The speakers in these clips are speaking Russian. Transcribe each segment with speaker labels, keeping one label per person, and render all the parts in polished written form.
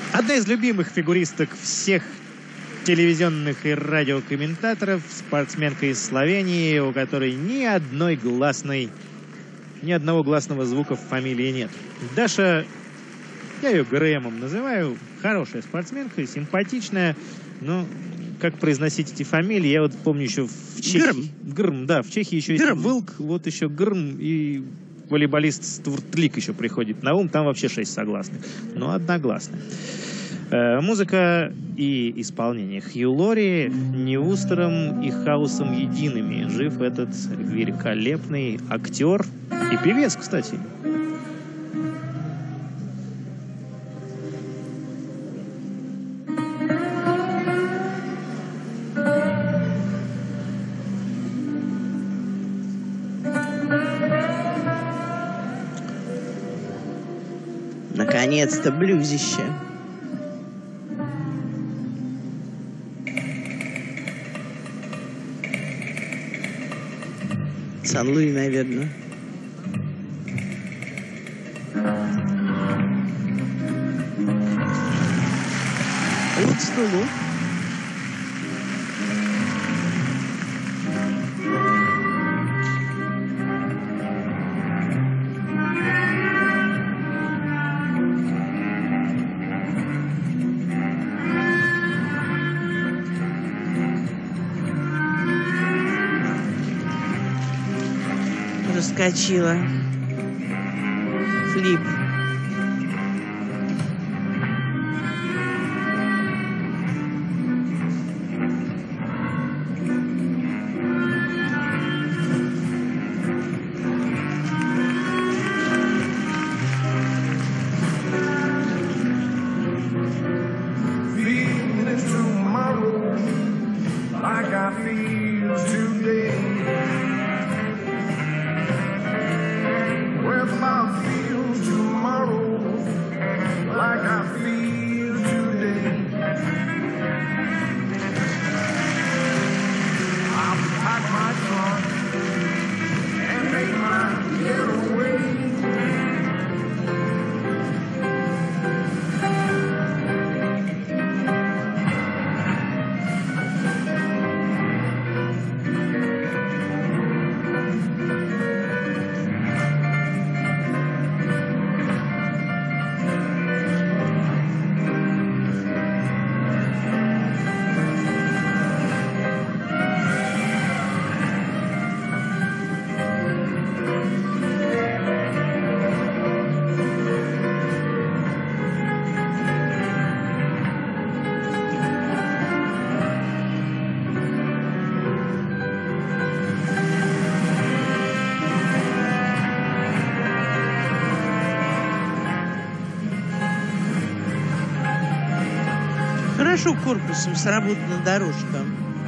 Speaker 1: Одна из любимых фигуристок всех телевизионных и радиокомментаторов, спортсменка из Словении, у которой ни одного гласного звука в фамилии нет. Даша, я ее Грэмом называю, хорошая спортсменка, симпатичная, но как произносить эти фамилии, я вот помню еще в Чехии. Грм, да, в Чехии еще есть Вылк, вот еще Грм и волейболист Стуртлик еще приходит на ум, там вообще 6 согласных, но одногласная. Музыка и исполнение Хью Лори Ньюстером и Хаусом едиными. Жив этот великолепный актер и певец, кстати.
Speaker 2: Наконец-то блюзище. Сан-Луи, наверное. Вот стулу. Раскочила. Флип. Хорошо корпусом сработана дорожка.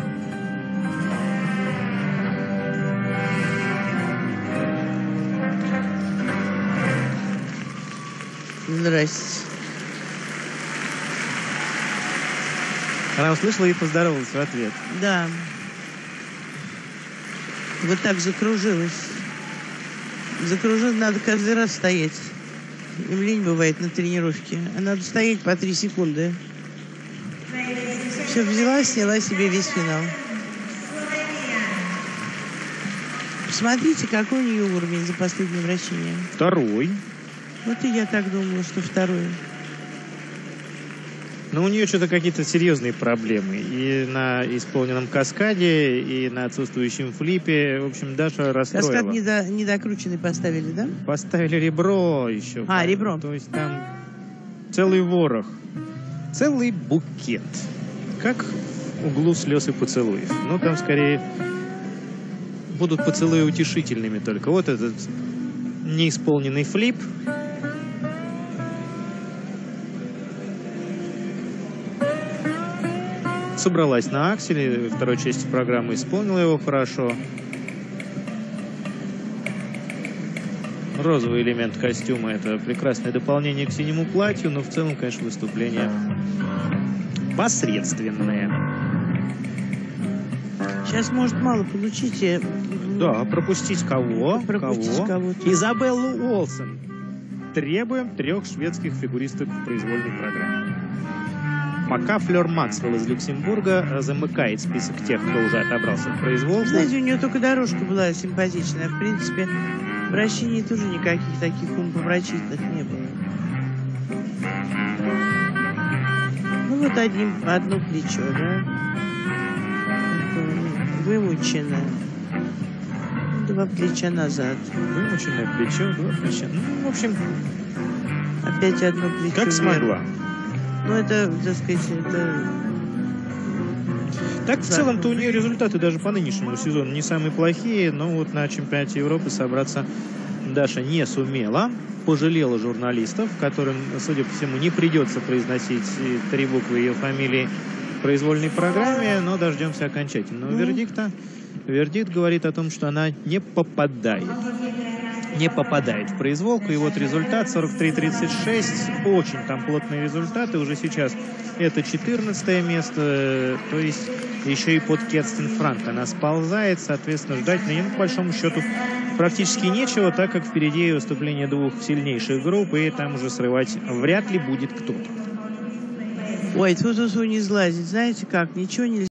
Speaker 2: Здрасте.
Speaker 1: Она услышала и поздоровалась в ответ.
Speaker 2: Да. Вот так закружилась. Закружилась, надо каждый раз стоять. Им лень бывает на тренировке. А надо стоять по 3 секунды. Все, взяла, сняла себе весь финал. Посмотрите, какой у нее уровень за последнее вращение.
Speaker 1: 2-й.
Speaker 2: Вот и я так думала, что 2-й.
Speaker 1: Но у нее что-то какие-то серьезные проблемы. И на исполненном каскаде, и на отсутствующем флипе. В общем, Даша расстроила.
Speaker 2: Каскад недокрученный поставили, да?
Speaker 1: Поставили ребро еще.
Speaker 2: А, ребро.
Speaker 1: То есть там целый ворох. Целый букет. Как в углу слез и поцелуев. Но там скорее будут поцелуи утешительными только. Вот этот неисполненный флип. Собралась на акселе, во второй части программы исполнила его хорошо. Розовый элемент костюма — это прекрасное дополнение к синему платью, но в целом, конечно, выступление посредственное.
Speaker 2: Сейчас, может, мало получите.
Speaker 1: Да, пропустить кого?
Speaker 2: Пропустить кого-то.
Speaker 1: Изабеллу Уолсон. требуем 3 шведских фигуристок в произвольной программе. Мака Флёр Максвелл из Люксембурга замыкает список тех, кто уже отобрался в произволку.
Speaker 2: Знаете, у нее только дорожка была симпатичная. В принципе, в вращении тоже никаких таких умопомрачительных не было. Ну вот одно плечо, да? Вымучено. 2 плеча назад.
Speaker 1: Вымученное плечо, 2 плеча. Ну, в общем...
Speaker 2: Опять одно плечо.
Speaker 1: Как смогла.
Speaker 2: Ну, это, так сказать, это...
Speaker 1: Так, в целом-то у нее результаты даже по нынешнему сезону не самые плохие, но вот на чемпионате Европы собраться Даша не сумела. Пожалела журналистов, которым, судя по всему, не придется произносить 3 буквы ее фамилии в произвольной программе, но дождемся окончательного вердикта. Вердикт говорит о том, что она не попадает в произволку. И вот результат 43-36. Очень там плотные результаты. Уже сейчас это 14 место. То есть еще и под Керстин Франк она сползает. Соответственно, ждать на нее, по большому счету, практически нечего, так как впереди выступление 2 сильнейших групп. И там уже срывать вряд ли будет кто-то.
Speaker 2: Ой, тут не сглазить. Знаете как? Ничего нельзя.